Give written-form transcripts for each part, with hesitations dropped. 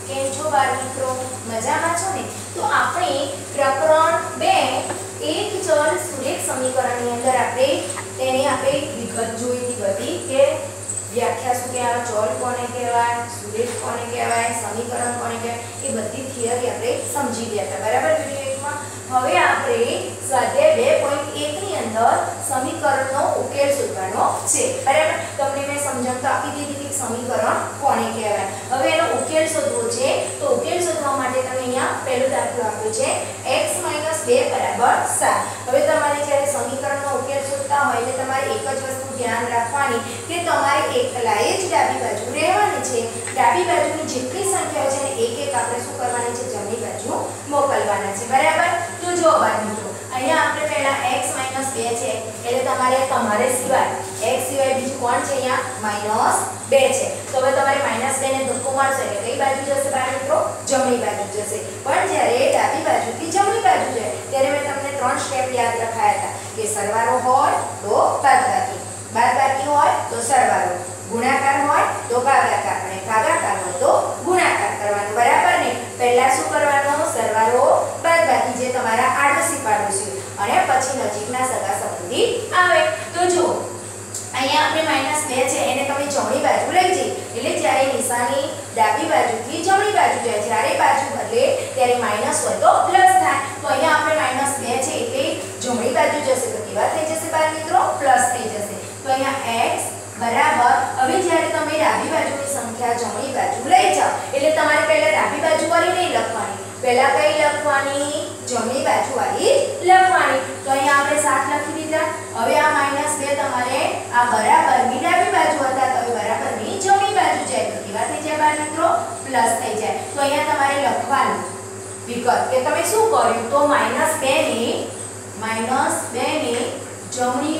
કેમ છો બાળ મિત્રો? મજામાં છો ને? તો આપણે પ્રકરણ 2 એક ચલ સુરેખ સમીકરણની અંદર આપણે વિગત જોઈ હતી કે વ્યાખ્યા શું કહેવાય, ચલ કોને કહેવાય, સુરેખ કોને કહેવાય, સમીકરણ કોને કહેવાય, એ બધી થિયરી આપણે સમજી ગયા હતા. બરાબર? વિડિયો 1 માં. હવે આપણે સ્વાધ્યાય 2.1 ની અંદર સમીકરણનો ઉકેલ શોધવાનો છે. બરાબર? તમને મેં સમજણ તો આપી દીધી કે સમીકરણ કોને કહેવાય. હવે એનો ઉકેલ શોધવો છે. તો ઉકેલ શોધવા માટે તમે અહીંયા પહેલો દાખલો આપ્યો છે x - 2 = 7. હવે તમારે જ્યારે સમીકરણનો ઉકેલ શોધતા હોય એટલે તમારે એક જ વસ્તુ ધ્યાન રાખવાની કે તમારે એકલાએ જ ડાબી બાજુ રહેવાની છે. ડાબી બાજુની જેટલી સંખ્યાઓ છે ને એક એક આપણે શું કરવાની છે, જમણી બાજુ મોકલવાના છે. બરાબર? તો જો બાળ મિત્રો, અહીંયા આપણે પહેલા x - 2 છે એટલે તમારે સિવાય x સિવાય બીજું કોણ છે? અહીંયા -2 છે. તો હવે તમારે -2 ને ધક્કો મારશો એટલે કઈ બાજુ જશે બાળ મિત્રો? જમણી બાજુ જશે. પણ જ્યારે ડાબી બાજુથી જમણી બાજુ જાય ત્યારે મેં તમને 3 સ્ટેપ યાદ રખાયા હતા કે સરવાળો હોય તો બાદબાકી, બાદબાકી હોય તો સરવાળો, ગુણાકાર હોય તો ભાગાકાર અને ભાગાકાર હોય તો ગુણાકાર કરવાનો. બરાબર ને? પહેલા શું કરવાનું? સરવાળો, બાદબાકી જે તમારા આડોશી પાડોશી અને પછી નજીકના સગા સંબંધી આવે. તો જો અહીંયા આપણે -2 છે એને તમે જમણી બાજુ લઈ જઈ એટલે જ્યારે નિશાની ડાબી બાજુથી જમણી બાજુ જાય, જ્યારે બાજુ બદલે ત્યારે માઈનસ હોય તો પ્લસ થાય. તો અહીંયા આપણે -2 છે એટલે જમણી બાજુ જશે તો કેવા થઈ જશે બાળ મિત્રો? પ્લસ થઈ જશે. તો અહીંયા x બરાબર, હવે જ્યારે તમે ડાબી બાજુની સંખ્યા જમણી બાજુ લઈ જાઓ એટલે તમારે પહેલા ડાબી બાજુ વાળી નહીં લખવાની, પહેલા કઈ લખવાની? જમણી બાજુ વાળી લખવાની. તો અહીંયા આપણે 7 લખી દીધા. હવે આ -2 તમારે આ બરાબરની ડાબી બાજુ હતા તો હવે બરાબરની જમણી બાજુ જાય તો કેવા થઈ જાય બાળ મિત્રો? પ્લસ થઈ જાય. તો અહીંયા તમારે લખવાનું વિગત કે તમે શું કર્યું? તો -2 ને જમણી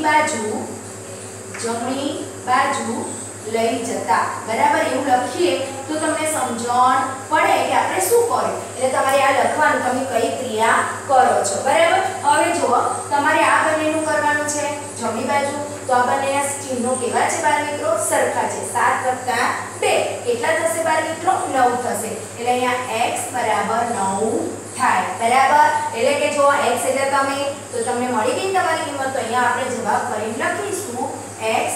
બાજુ લઈ જતા. બરાબર? એવું લખીએ તો તમને સમજણ પડે કે આપણે શું કર્યું. એટલે તમારે આ લખવાનું તમે કઈ ક્રિયા કરો છો. બરાબર? હવે જુઓ, તમારે આ બંનેનું કરવાનું છે જમણી બાજુ. તો આ બંનેના ચિહ્નો કેવા છે બાળ મિત્રો? સરખા છે. 7 + 2 કેટલા થશે બાળ મિત્રો? 9 થશે. એટલે અહીંયા x = 9 થાય. બરાબર? એટલે કે જો x એટલે તમે, તો તમને મળી ગઈ તમારી કિંમત. તો અહીંયા આપણે જવાબ કરીને લખીશું x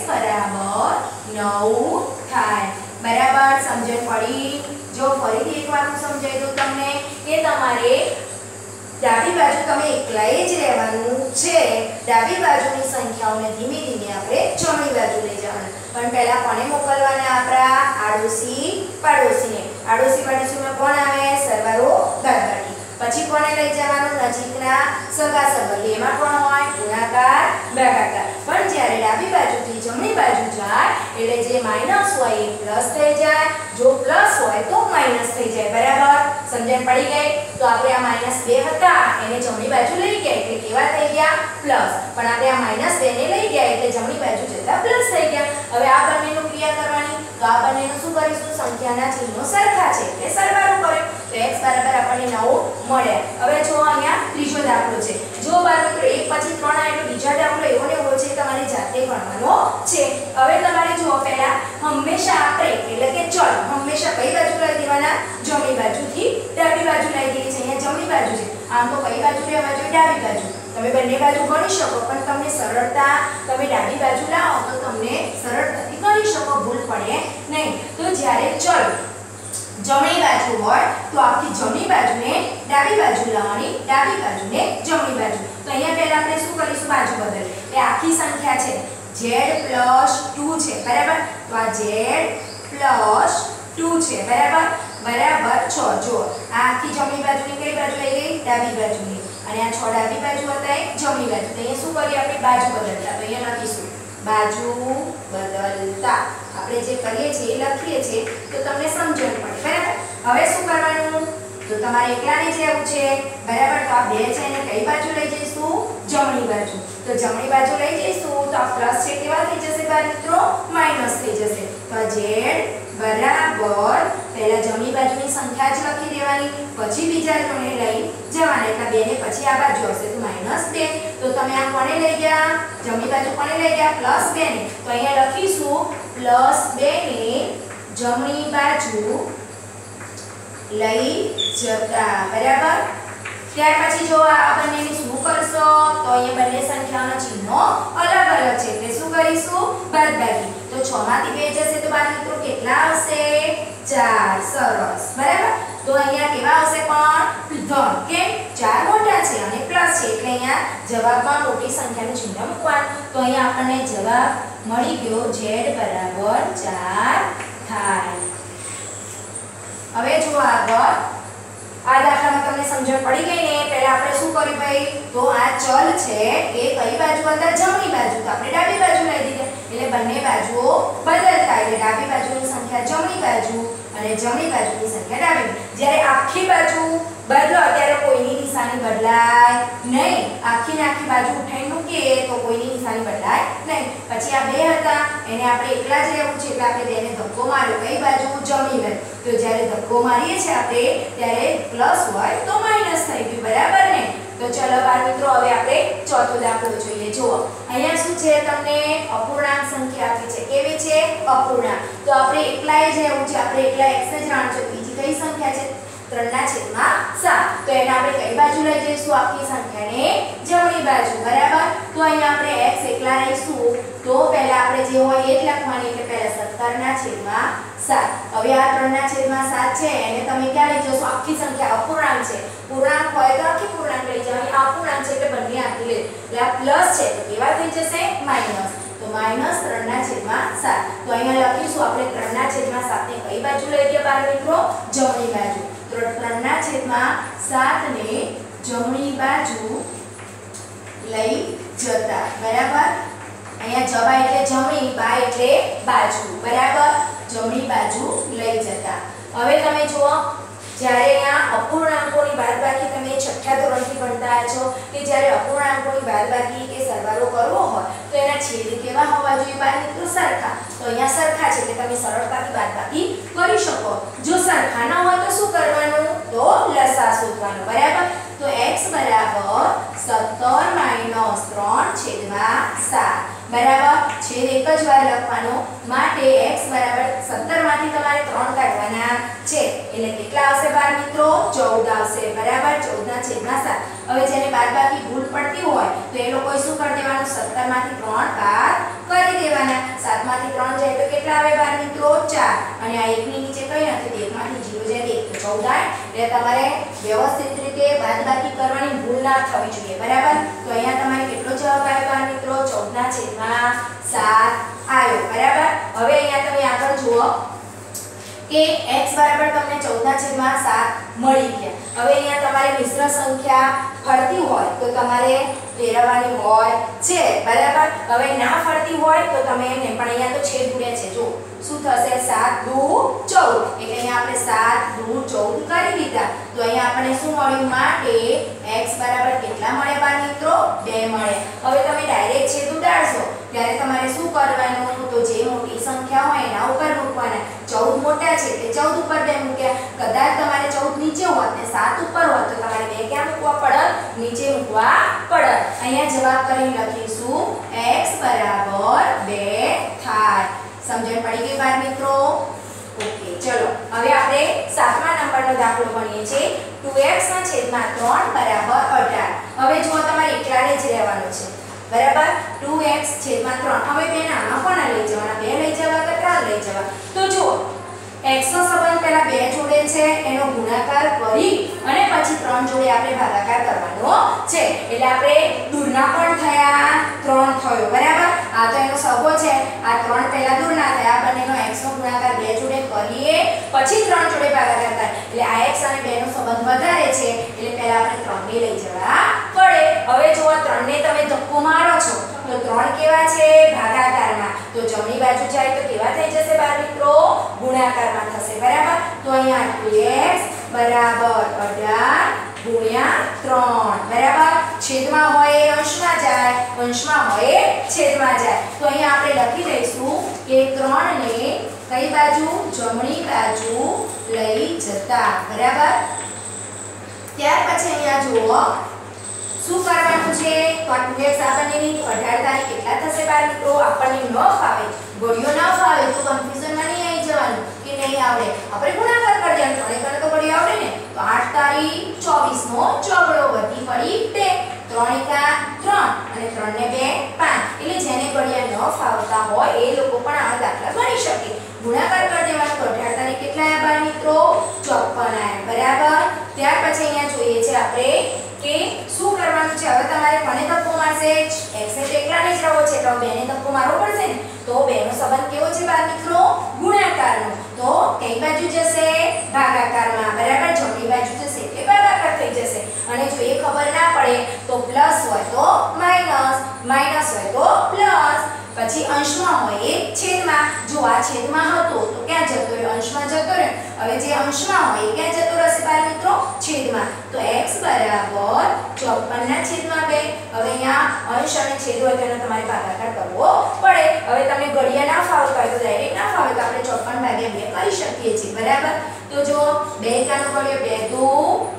= 9 થાય. બરાબર? સમજણ પડી? જો ફરીથી એક વાત સમજાઈ દઉં તમને કે તમારે ડાબી બાજુ તમે એકલાએ જ રહેવાનું છે. ડાબી બાજુની સંખ્યાઓને ધીમે ધીમે આપણે જમણી બાજુ લઈ જવાના. પણ પહેલા કોને મોકલવાના? આપણા આડોશી પાડોશીને. આડોશી પાડોશીમાં કોણ આવે? સરવાળો, બાદબાકી. પછી કોને લઈ જવાનું? નજીકના સગા સંબંધી. એમાં કોણ હોય? ગુણાકાર, ભાગાકાર. પણ જ્યારે ડાબી બાજુથી જમણી બાજુ જાય એટલે જે માઈનસ હોય એ પ્લસ થઈ જાય, જો પ્લસ હોય તો માઈનસ થઈ જાય. બરાબર? સમજણ પડી ગઈ? તો આપણે આ -2 હતા એને જમણી બાજુ લઈ ગયા એટલે કેવા થઈ ગયા? પ્લસ. પણ આપણે આ -2 ને લઈ ગયા એટલે જમણી બાજુ જતા પ્લસ થઈ ગયા. હવે આ બંનેનું ક્રિયા કરવાની. તો આ બંનેનું શું કરીશું? સંખ્યાના ચિહ્નો સરખા છે એટલે સરવાળો કર્યો. તો x બરાબર આપણને 9 મળ્યા. હવે જો અહીંયા ત્રીજો દાખલો છે. જો બાળ મિત્રો એક પછી 3 આવે એટલે બીજા દાખલો એવો ને એવો છે તમારે જાતે ગણવાનો છે. હવે તમારે જો પહેલા હંમેશા આપણે એટલે કે ચલ હંમેશા કઈ બાજુ લઈ દેવાના? જમણી બાજુથી ડાબી બાજુ લઈ દેવી છે. અહીંયા જમણી બાજુ છે. આમ તો કઈ બાજુ રહેવા જોઈએ? ડાબી બાજુ. તમે બંને બાજુ ગણી શકો પણ તમને સરળતા, તમે ડાબી બાજુ લાવો તો તમને સરળતાથી ગણી શકો, ભૂલ પડે નહીં. તો જ્યારે ચલ જમણી બાજુ હોય તો આખી જમણી બાજુને ડાબી બાજુ લાવવાની, ડાબી બાજુને જમણી બાજુ. તો અહીંયા પહેલા આપણે શું કરીશું? બાજુ બદલ. એ આખી સંખ્યા છે z + 2 છે. બરાબર? તો આ z + 2 છે. બરાબર? બરાબર 6. જો આ આખી જમણી બાજુની કઈ બાજુ લઈ ગઈ? ડાબી બાજુની. અને આ 6 ડાબી બાજુ હતા એ જમણી બાજુ. તો અહીંયા શું કરીએ આપણે? બાજુ બદલતા. તો અહીંયા લખીશું બાજુ બદલતા. આપણે જે કરીએ છીએ એ લખીએ છીએ તો તમને સમજણ પડે. બરાબર? હવે શું કરવાનું? તો તમારે એકલાને જ રહેવું છે. બરાબર? તો આ 2 છે એને કઈ બાજુ લઈ જઈશું? જમણી બાજુ. તો જમણી બાજુ લઈ જઈશું તો આ પ્લસ છે કેવા થઈ જશે બાળ મિત્રો? માઈનસ થઈ જશે. તો આ z બરાબર પહેલા જમણી બાજુની સંખ્યા જ લખી દેવાની, પછી બીજા જોડે લઈ જવાના. એટલે 2 ને પછી આ બાજુ આવશે તો -2. તો તમે આ કોને લઈ ગયા? જમણી બાજુ કોને લઈ ગયા? +2 ને. તો અહીંયા લખીશું +2 ને જમણી બાજુ લઈ જતા બરાબર। ત્યાર પછી જો આ બંનેની શું કરશો તો અહીંયા બંને સંખ્યાઓના ચિહ્નો અલગ અલગ છે એટલે શું કરીશું બાદબાકી। તો 6 માંથી 2 જશે તો બાદ મિત્રો કેટલા આવશે 4 સરસ બરાબર। તો અહીંયા કેવા આવશે પણ ધન કે 4 મોટા છે અને પ્લસ છે એટલે અહીંયા જવાબમાં મોટી સંખ્યાનું ચિહ્ન મૂકવાનું। તો અહીંયા આપણને જવાબ મળી ગયો z બરાબર 4 થાય। હવે જો આગળ આ દાખલામાં તમને સમજણ પડી ગઈ ને। પહેલા આપણે શું કર્યું ભાઈ તો આ ચલ છે એ કઈ બાજુ હતા જમણી બાજુ તો આપણે ડાબી બાજુ લઈ દીધા એટલે બંને બાજુઓ બદલતા એટલે ડાબી બાજુની સંખ્યા જમણી બાજુ અને જમણી બાજુની સંખ્યા ડાબી। જ્યારે આખી બાજુ બદલો ત્યારે કોઈની નિશાની બદલાય નહીં। આખી બાજુ ઉઠાઈને મૂકીએ તો કોઈની નિશાની બદલાય નહીં। પછી આ 2 હતા એને આપણે એકલા જ રહેવું છે એટલે આપણે બેને ધક્કો માર્યો કઈ બાજુ જમણી બાજુ। તો જ્યારે ધક્કો મારીએ છીએ આપણે ત્યારે પ્લસ હોય તો માઈનસ થઈ ગયું બરાબર ને। તો ચલો બાળ મિત્રો હવે આપણે ચોથો દાખલો જોઈએ। જુઓ અહીંયા શું છે તમને અપૂર્ણાંક સંખ્યા આપી છે કેવી છે અપૂર્ણાંક। તો આપણે એકલાય જ રહેવું છે આપણે એકલા x જ રાણજો। બીજી કઈ સંખ્યા છે 3/7 તો એને આપણે કઈ બાજુ લઈ જઈશું આખી સંખ્યાને જમણી બાજુ બરાબર। તો અહીંયા આપણે x એકલા રહીશું તો પહેલા આપણે જે હોય એ જ લખવાની એટલે પહેલા 17/7। હવે આ 3/7 છે એને તમે ક્યાં લઈ જશો આખી સંખ્યા અપૂર્ણાંક છે પૂર્ણાંક હોય તો આખી પૂર્ણાંક લઈ જવાની। આ અપૂર્ણાંક છે એટલે બંને આખી લે એટલે આ પ્લસ છે તો કેવા થઈ જશે માઈનસ। તો -3/7 તો અહીંયા લખીશું આપણે 3/7 ને કઈ બાજુ લઈ ગયા બાળ મિત્રો જમણી બાજુ। તો 3/7 ને જમણી બાજુ લઈ જતા બરાબર। અહીંયા જવા એટલે જમણી બા એટલે બાજુ બરાબર જમણી બાજુ લઈ જતા। હવે તમે જુઓ જ્યારે અહીંયા અપૂર્ણાંકોની બાદબાકી તમે 6થા ધોરણથી ભણતા છો કે જ્યારે અપૂર્ણાંકોની બાદબાકી કે સરવાળો કરવો હોય તો એના છેદ કેવા હોવા જોઈએ બાળ મિત્રો સરખા। તો અહીંયા સરખા છે એટલે તમે સરળતાથી બાદબાકી કરી શકો। જો સરખા ન હોય તો શું કરવાનું તો લસા શોધવાનો બરાબર। તો x બરાબર 17 - 3/7 બરાબર છેદ એક જ વાર લખવાનો માટે x બરાબર 17 માંથી તમારે 3 કાઢવાના છે એટલે કેટલા આવશે બાળ મિત્રો 14 આવશે બરાબર 14/7। હવે જેને બાદબાકી ભૂલ પડતી હોય તો એ લોકો શું કરી દેવાનું 17 માંથી 3 બાદ કરી દેવાના। 7 માંથી 3 જાય તો કેટલા આવે બાળ મિત્રો 4 અને આ 1 ની નીચે કઈ નથી 1 માંથી 0 જાય 1 તો 14 એટલે તમારે વ્યવસ્થિત રીતે બાદબાકી કરવાની ભૂલ ના થવી જોઈએ બરાબર। તો અહીંયા તમારે કેટલો જવાબ આવ્યો બાળ મિત્રો 14/7 આવ્યો બરાબર। હવે અહીંયા તમે આગળ જુઓ કે x બરાબર તમને 14/7 મળી ગયા। હવે અહીંયા તમારે મિશ્ર સંખ્યા ફરતી હોય તો તમારે ફેરવવાની હોય છે બરાબર। હવે ના ફરતી હોય તો તમે એને પણ અહીંયા તો છેદ ઉડ્યા છે જો શું થશે 7 2 14 એટલે અહીંયા આપણે 7 2 14 કરી દીધા। તો અહીંયા આપણને શું મળ્યું માટે x બરાબર કેટલા મળે બાળ મિત્રો 2 મળે। હવે તમે ડાયરેક્ટ છેદ ઉડાડશો ત્યારે તમારે શું કરવાનું તો જે મોટી સંખ્યા હોય એના ઉપર મૂકવાના। 14 મોટા છે એટલે 14 ઉપર 2 મૂક્યા। કદાચ તમારે 14 નીચે હોત ને 7 ઉપર હોત તો તમારે 2 ક્યાં મૂકવા પડત નીચે મૂકવા પડત। અહીંયા જવાબ કરીને લખીશું x બરાબર 2 થાય। સમજણ પડી ગઈ બાળ મિત્રો ઓકે। ચલો હવે આપણે 7મા નંબરનો દાખલો ભણીએ છીએ 2x/3 બરાબર 18। હવે જો તમારે એકલાને જ રહેવાનું છે બરાબર 2x/3 હવે બેન આમાં કોના લઈ જવાના 2 લઈ જવા કે 3 લઈ જવા। તો જુઓ x નો સંબંધ પહેલા 2 જોડે છે એનો ગુણાકાર કરી અને પછી 3 જોડે આપણે ભાગાકાર કરવાનો છે એટલે આપણે દૂરના પણ થયા 3 થયો બરાબર। આ તો એનો સગો છે આ 3 પહેલા દૂરના થયા બંનેનો x નો ગુણાકાર 2 જોડે કરીએ પછી 3 જોડે ભાગાકાર થાય એટલે આ x અને 2 નો સંબંધ વધારે છે એટલે પહેલા આપણે 3 ને લઈ જવા પડે। હવે જો 3 ને તમે ધક્કો મારો છો તો 3 કેવા છે ભાગાકારમાં તો જમણી બાજુ જાય તો કેવા થઈ જશે બાળ મિત્રો ગુણાકારમાં થશે બરાબર। તો અહીંયા 2x બરાબર 18 ગુણ્યા 3 બરાબર છેદમાં હોય એ અંશમાં જાય અંશમાં હોય એ છેદમાં જાય। તો અહીંયા આપણે લખી દઈશું કે 3 ને કઈ બાજુ જમણી બાજુ લઈ જતા બરાબર। ત્યાર પછી અહીંયા જુઓ શું કરવાનું છે તો આ 2x આપણને 18 તારીખ કેટલા થશે બાળ મિત્રો આપણને ન ફાવે ઘડિયો ન ફાવે તો કન્ફ્યુઝનમાં નહીં આવી જવાનું કે નહીં આવડે આપણે ગુણાકાર કરી દેવાનું 3 કરે તો ઘડિયો 3 એકા 3 અને 3 ને 2 5 એટલે જેને ઘડિયા ન ફાવતા હોય એ લોકો પણ આ દાખલા ગણી શકે ગુણાકાર કરી દેવાનો તો 18 તારીખ કેટલા આવ્યા બાળ મિત્રો 54 આવ્યા બરાબર ત્યાર પછી અહીંયા જોઈએ છે આપણે કે શું કરવાનું છે હવે તમારે કોને ધક્કો મારશે x ને એકલાને જ રહો છે તો 2 ને ધક્કો મારવો પડશે ને તો 2 નો સંબંધ કેવો છે બાળ મિત્રો ગુણાકારનો તો કઈ બાજુ જશે ભાગાકારમાં બરાબર જમણી બાજુ જશે એટલે ભાગાકાર થઈ જશે અને જો એ ખબર ના પડે તો પ્લસ હોય તો માઈનસ માઈનસ હોય તો પ્લસ પછી અંશમાં હોય એ છેદમાં જો આ છેદમાં હતો તો ક્યાં જતો રહ્યો અંશમાં જતો રહ્યો હવે જે અંશમાં હોય એ ક્યાં જતો રહેશે બાળ મિત્રો છેદમાં તો x બરાબર 54 ના છેદમાં 2 હવે અહીંયા અંશ અને છેદ હોય તેનો તમારે ભાગાકાર કરવો પડે હવે તમને ઘડિયા ના ફાવતા હોય તો ડાયરેક્ટ ના ફાવે તો આપણે 54 ભાગ્યા 2 કરી શકીએ છીએ બરાબર તો જો 2 એકાનો ઘડિયો 2 દુ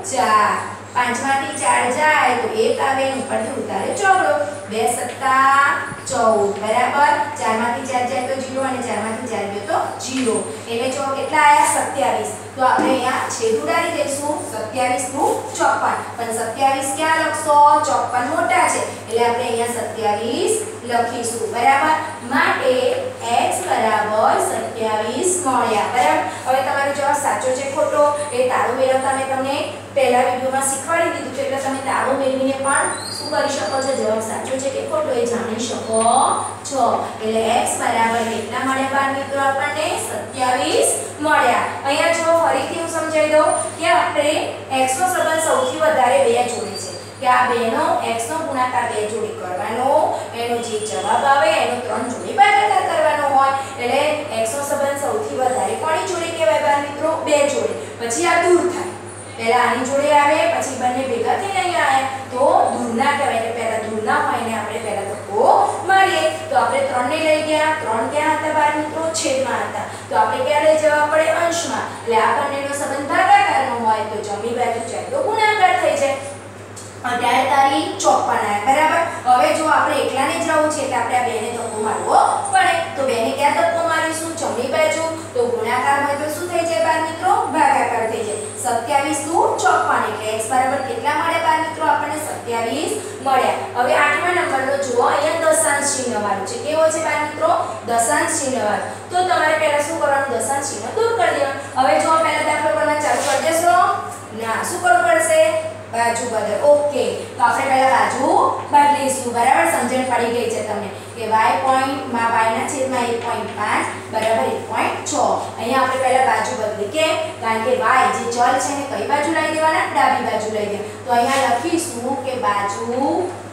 4 5 માંથી 4 જાય તો 1 આવે ને ઉપરથી ઉતારે ચોગડો 2 સત્તા 14 બરાબર 4 માંથી 4 જાય તો 0 અને 4 માંથી 4 ગયો તો 0 એટલે જો કેટલા આયા 27 તો આપણે અહીંયા છેદ ઉડાડી દઈશું 27 નું 54 પણ 27 ક્યાં લખશો 54 મોટા છે એટલે આપણે અહીંયા 27 લખીશું બરાબર માટે x બરાબર 27 મળ્યા બરાબર હવે તમારો જવાબ સાચો છે ખોટો એ તાળો મેળવતા મેં તમને પહેલા વિડિયોમાં શીખવાડી દીધું છે એટલે તમે તાળો મેળવીને પણ શું કરી શકો છો જવાબ સાચો છે કે ખોટો એ જાણી શકો છો એટલે x બરાબર કેટલા મળ્યા બાળ મિત્રો આપણને 27 મળ્યા અહીંયા જો ફરીથી હું સમજાવી દઉં કે આપણે x નો સંબંધ સૌથી વધારે 2 જોડે છે કે આ 2 નો x નો ગુણાકાર 2 જોડે કરવાનો એનો જે જવાબ આવે એનો 3 જોડે ભાગાકાર કરવાનો હોય એટલે x નો સંબંધ સૌથી વધારે કોની જોડે કહેવાય બાળ મિત્રો 2 જોડે પછી આ દૂર થાય પહેલા આની જોડે આવે પછી બંને ભેગા થઈને અહીંયા આવે તો દૂર ના કહેવાય એટલે પહેલા દૂર ના હોય ને આપણે પહેલા ધક્કો મારીએ તો આપણે 3 ને લઈ ગયા 3 ક્યાં હતા બાળ મિત્રો છેદમાં હતા તો આપણે ક્યાં લઈ જવા પડે અંશમાં એટલે આ બંનેનો સંબંધ ભાગાકારનો હોય તો જમણી બાજુ જાય તો ગુણાકાર થઈ જાય 18 તારીખ 54 બરાબર હવે જો આપણે એકલાને જ રહું છે એટલે આપણે આ 2 ને ધક્કો મારવો પડે તો 2 ને ક્યાં ધક્કો મારીશું જમણી બાજુ તો ગુણાકાર હોય તો શું થઈ જાય બાળ મિત્રો ભાગાકાર થઈ જાય 27 નું 54 એટલે x બરાબર કેટલા મળે બાળ મિત્રો આપણને 27 મળ્યા હવે 8મા નંબરનો જુઓ અહીંયા દશાંશ ચિહ્ન વાળું છે કેવો છે બાળ મિત્રો દશાંશ ચિહ્ન વાળું તો તમારે પહેલા શું કરવાનું દશાંશ ચિહ્ન દૂર કરી દેવાનું હવે જો પહેલા દાખલો કરવાનું ચાલુ કરી દેશો ના શું કરવું પડશે બાજુ બદલ ઓકે તો આપણે પહેલા બાજુ બદલીશું બરાબર સમજણ પડી ગઈ છે તમને કે y પોઈન્ટમાં y ના છેદમાં 1.5 બરાબર 1.6 અહીંયા આપણે પહેલા બાજુ બદલી કે કારણ કે y જે ચલ છે ને કઈ બાજુ લઈ દેવાના ડાબી બાજુ લઈ દે તો અહીંયા લખીશું કે બાજુ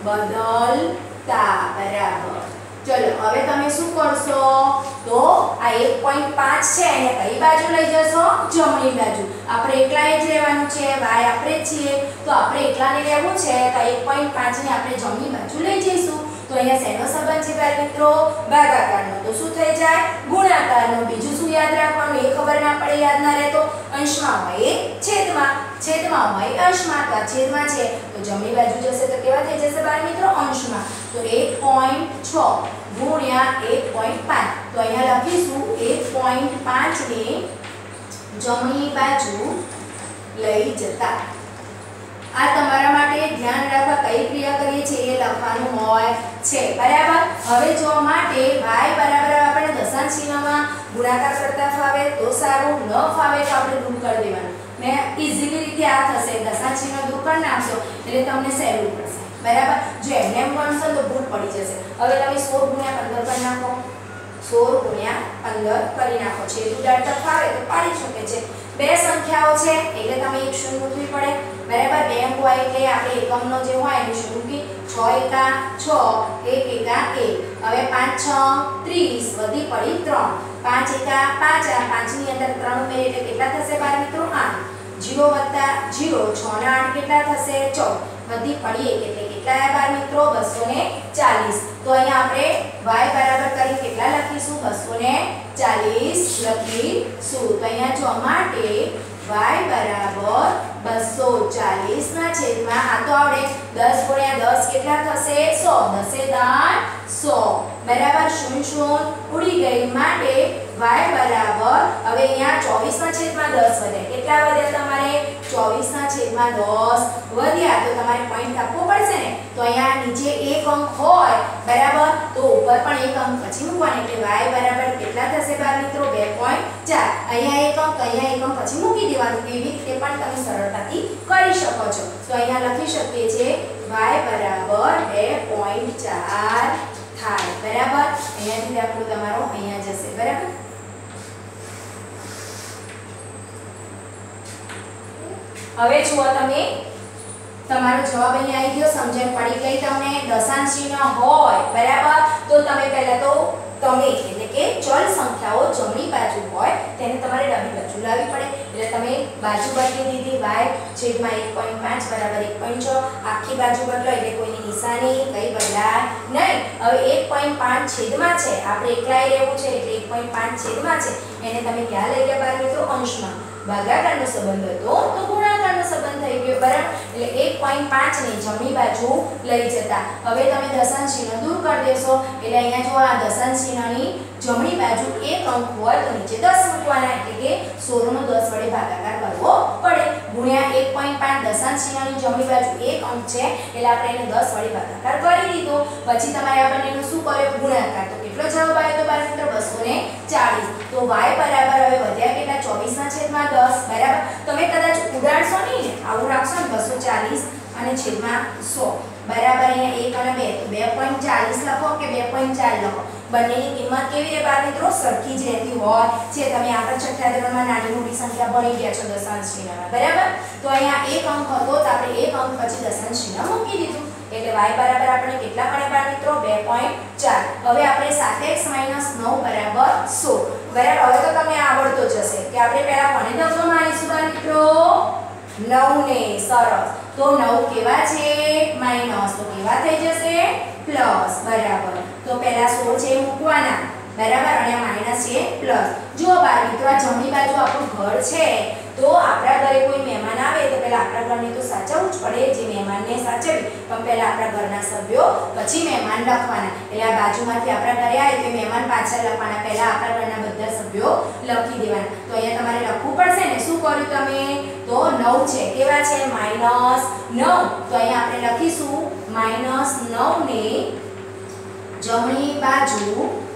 બદલતા બરાબર ચલો હવે તમે શું કરશો તો આ 1.5 છે એને કઈ બાજુ લઈ જશો જમણી બાજુ આપણે એકલાએ જ રહેવાનું છે y આપણે જ છીએ તો આપણે એકલાને રહેવું છે તો 1.5 ને આપણે જમણી બાજુ લઈ જઈશું તો અહીંયા શેનો સંબંધ છે બાળ મિત્રો ભાગાકારનો તો શું થઈ જાય ગુણાકારનો બીજું શું યાદ રાખવાનું એ ખબર ના પડે યાદ ના રહે તો અંશમાં હોય છેદમાં હોય અંશમાં તો છેદમાં છે તો જમણી બાજુ જશે તો કેવા થઈ જશે બાળ મિત્રો અંશમાં તો 1.6 ગુણ્યા 1.5 તો અહીંયા લખીશું 1.5 ને જમણી બાજુ લઈ જતા આ તમારા માટે ધ્યાન રાખવા કઈ ક્રિયા કરીએ છીએ એ લખવાનું હોય છે બરાબર હવે જો માટે y બરાબર આપણે દશાંશ ચિહ્નમાં ગુણાકાર કરતા ફાવે તો સારું ન ફાવે તો આપણે દૂર કરી દેવાનું મેં ઈઝીલી રીતે આ થશે દશાંશ ચિહ્ન દૂર કરી નાખશો એટલે તમને સહેલું પડશે બરાબર જો એમને એમ ગણશો તો ભૂલ પડી જશે હવે તમે 16 ગુણ્યા 15 કરી નાખો 16 ગુણ્યા 15 કરી નાખો છે ઉડાડતા ફાવે તો પાડી શકે છે બે સંખ્યાઓ છે એટલે તમે એક શૂન્ય મૂકવી પડે બરાબર બે અંક હોય એટલે આપણે એકમનો જે હોય એનું શૂન્ય મૂકી 6 એકા 6 1 એકા 1 હવે 5 6 30 વધી પડી 3 5 એકા 5 આ 5 ની અંદર 3 ઉમેરીએ એટલે કેટલા થશે બાળ મિત્રો 8 0 વત્તા 0 6 ને 8 કેટલા થશે 14 વધી પડી 1 એટલે કેટલા આયા બાળ મિત્રો 240 તો અહીંયા આપણે y બરાબર કરી કેટલા લખીશું 240 લખીશું તો અહીંયા જો માટે y બરાબર 240 ના છેદમાં આ તો આવડે 10 ગુણ્યા 10 કેટલા થશે 100 10 એ 10 100 બરાબર 0 0 ઉડી ગઈ માટે y બરાબર હવે અહીંયા 24/10 વધે કેટલા વધ્યા તમારે 24/10 વધ્યા તો તમારે પોઈન્ટ આપવો પડશે ને તો અહીંયા નીચે એક અંક હોય બરાબર તો ઉપર પણ એક અંક પછી મૂકવાનો એટલે y બરાબર કેટલા થશે બાળ મિત્રો 2.4 અહીંયા એક અંક પછી મૂકી દેવાનું એવી રીતે પણ તમે સરળતાથી કરી શકો છો તો અહીંયા લખી શકીએ છીએ y બરાબર 2.4 થાય બરાબર અહીંયાથી દાખલો તમારો અહીંયા જશે બરાબર હવે જુઓ તમે તમારો જવાબ અહીંયા આવી ગયો સમજણ પડી ગઈ તમને દશાંશ ચિહ્ન હોય બરાબર તો તમે પહેલા તો તમે એટલે કે ચલ સંખ્યાઓ જમણી બાજુ હોય તેને તમારે ડાબી બાજુ લાવવી પડે એટલે તમે બાજુ બદલી દીધી y/1.5 બરાબર 1.6 આખી બાજુ બદલો એટલે કોઈની નિશાની કઈ બદલાય નહીં હવે 1.5 છેદમાં છે આપણે એકલાય રહેવું છે એટલે 1.5 છેદમાં છે એને તમે ક્યાં લઈ ગયા બાળ મિત્રો અંશમાં ભાગાકારનો સંબંધ હતો તો ગુણાકારનો સંબંધ થઈ ગયો બરાબર એટલે 1.5 ને જમણી બાજુ લઈ જતા હવે તમે દશાંશ ચિહ્ન દૂર કરી દેશો એટલે અહીંયા જો આ દશાંશ ચિહ્નની જમણી બાજુ એક અંક હોય તો નીચે 10 મૂકવાના એટલે કે 16 નો 10 વડે ભાગાકાર કરવો પડે ગુણ્યા 1.5 દશાંશ ચિહ્નની જમણી બાજુ એક અંક છે એટલે આપણે એને 10 વડે ભાગાકાર કરી દીધો પછી તમારે આ બંનેનો શું કર્યો ગુણાકાર તો કેટલો જવાબ આવ્યો તો બાળ મિત્રો 240 તો y બરાબર હવે વધ્યા કેટલા 24/10 બરાબર તમે કદાચ ઉડાડશો નહીં ને આવું રાખશો ને 240 અને છેદમાં 100 બરાબર અહીંયા 1 અને 2 તો 2.40 લખો કે 2.4 લખો બંનેની કિંમત કેવી રીતે બાળ મિત્રો સરખી જ રહેતી હોય છે તમે આગળ છઠ્ઠા ધોરણમાં નાની મોટી સંખ્યા ભણી ગયા છો દશાંશ ચિહ્નમાં બરાબર તો અહીંયા એક અંક હતો તો આપણે એક અંક પછી દશાંશ ચિહ્ન મૂકી દીધું એટલે y બરાબર આપણે કેટલા મળે બાળ મિત્રો 2.4 હવે આપણે 7x - 9 બરાબર 16 બરાબર હવે તો તમને આવડતો જશે કે આપણે પહેલા કોને દગો મારીશું બાળ મિત્રો 9 ને સરસ તો 9 કેવા છે માઈનસ તો કેવા થઈ જશે પ્લસ બરાબર તો પહેલા 16 છે મૂકવાના બરાબર અને માઈનસ છે પ્લસ જો બાળ મિત્રો આ જમણી બાજુ આપણું ઘર છે તો આપણા ઘરે કોઈ મહેમાન આવે તો પહેલા આપણા ઘરને તો સાચવવું જ પડે જે મહેમાનને સાચવી પણ પહેલા આપણા ઘરના સભ્યો પછી મહેમાન લખવાના એટલે આ બાજુમાંથી આપણા ઘરે આવે તો મહેમાન પાછળ લખવાના પહેલા આપણા ઘરના બધા સભ્યો લખી દેવાના તો અહીંયા તમારે લખવું પડશે ને શું કર્યું તમે તો 9 છે કેવા છે -9 તો અહીંયા આપણે લખીશું -9 ને જમણી બાજુ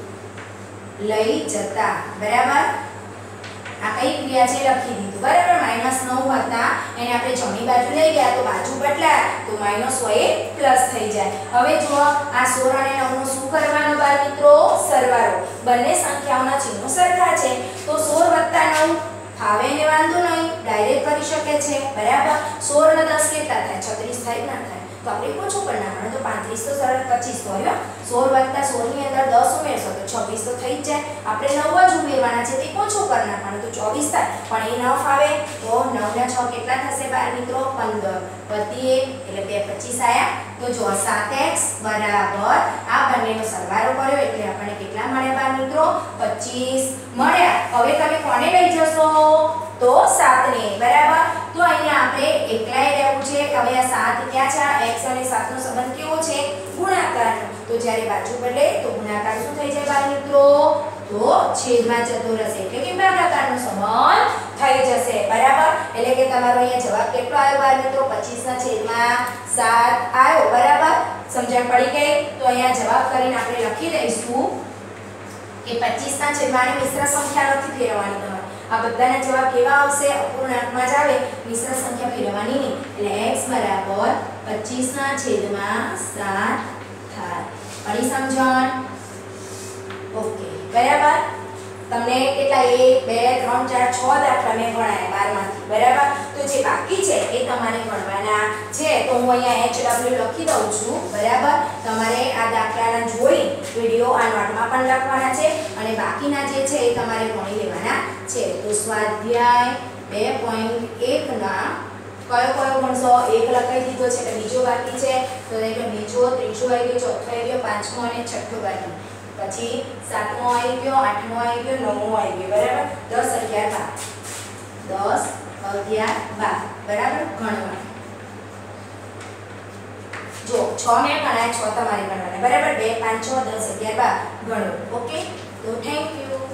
લઈ જતા બરાબર આ કઈ ક્રિયા છે લખી દીધું બરાબર -9 હતા એને આપણે જમણી બાજુ લઈ ગયા તો બાજુ બદલાય તો માઈનસ હોય એ પ્લસ થઈ જાય હવે જુઓ આ 16 અને 9 નો શું કરવાનો બાળ મિત્રો સરવાળો બંને સંખ્યાઓના ચિહ્નો સરખા છે તો 16 + 9 ફાવે ને વાંધો નહીં ડાયરેક્ટ કરી શકે છે બરાબર 16 ને 10 કેટલા થાય 36 થાય ના થાય તો આપણે ઓછું કરી નાખવાનું તો 35 તો સરળ 25 હોય 16 + 16 ની અંદર 10 ઉમેરશો તો 26 તો થઈ જ જાય આપણે 9 જ ઉમેરવાના છે તે ઓછું કરી નાખવાનું તો 24 થાય પણ એ ન ફાવે તો 9 ને 6 કેટલા થશે બાળ મિત્રો 15 + 1 એટલે 2 25 આયા તો જો 7x બરાબર આ બંનેનો સરવાળો કર્યો એટલે આપણને કેટલા મળ્યા બાળ મિત્રો 25 મળ્યા હવે તમે કોને લઈ જશો તો 7 ને બરાબર તો અહીંયા આપણે એકલાય રહેવું છે હવે આ 7 ક્યાં છે આ x અને 7 નો સંબંધ કેવો છે ગુણાકારનો તો જ્યારે બાજુ બદલે તો ગુણાકાર શું થઈ જાય બાળ મિત્રો તો છેદમાં જતો રહેશે એટલે કે ભાગાકારનો સંબંધ થઈ જશે બરાબર એટલે કે તમારો અહીંયા જવાબ કેટલો આવ્યો બાળ મિત્રો 25/7 આવ્યો બરાબર સમજણ પડી ગઈ તો અહીંયા જવાબ કરીને આપણે લખી દઈશું કે 25/7 મિશ્ર સંખ્યા નથી ફેરવવાની તમારે આ બધાના જવાબ કેવા આવશે અપૂર્ણાંકમાં જ આવે મિશ્ર સંખ્યા ફેરવવાની નહીં એટલે x બરાબર 25/7 થાય પડી સમજણ ઓકે બરાબર તમને કેટલા 1 2 3 4 6 દાખલા મેં ગણાયા 12 માંથી બરાબર તો જે બાકી છે એ તમારે ગણવાના છે તો હું અહીંયા HW લખી દઉં છું બરાબર તમારે આ દાખલાના જોઈ વિડિયો આ નોટમાં પણ લખવાના છે અને બાકીના જે છે એ તમારે ગણી લેવાના છે તો સ્વાધ્યાય 2.1 ના કયો ગણશો એક લખાઈ દીધો છે એટલે બીજો બાકી છે તો એટલે બીજો ત્રીજો આવી ગયો ચોથો આવી ગયો પાંચમો અને છઠ્ઠો બાકી પછી 7મો આવી ગયો 8મો આવી ગયો 9મો આવી ગયો બરાબર 10 11 12 બરાબર ગણવા જો 6 મેં ગણાય 6 તમારે ગણવાના બરાબર 2 5 6 10 11 12 ગણો ઓકે તો થેન્ક યુ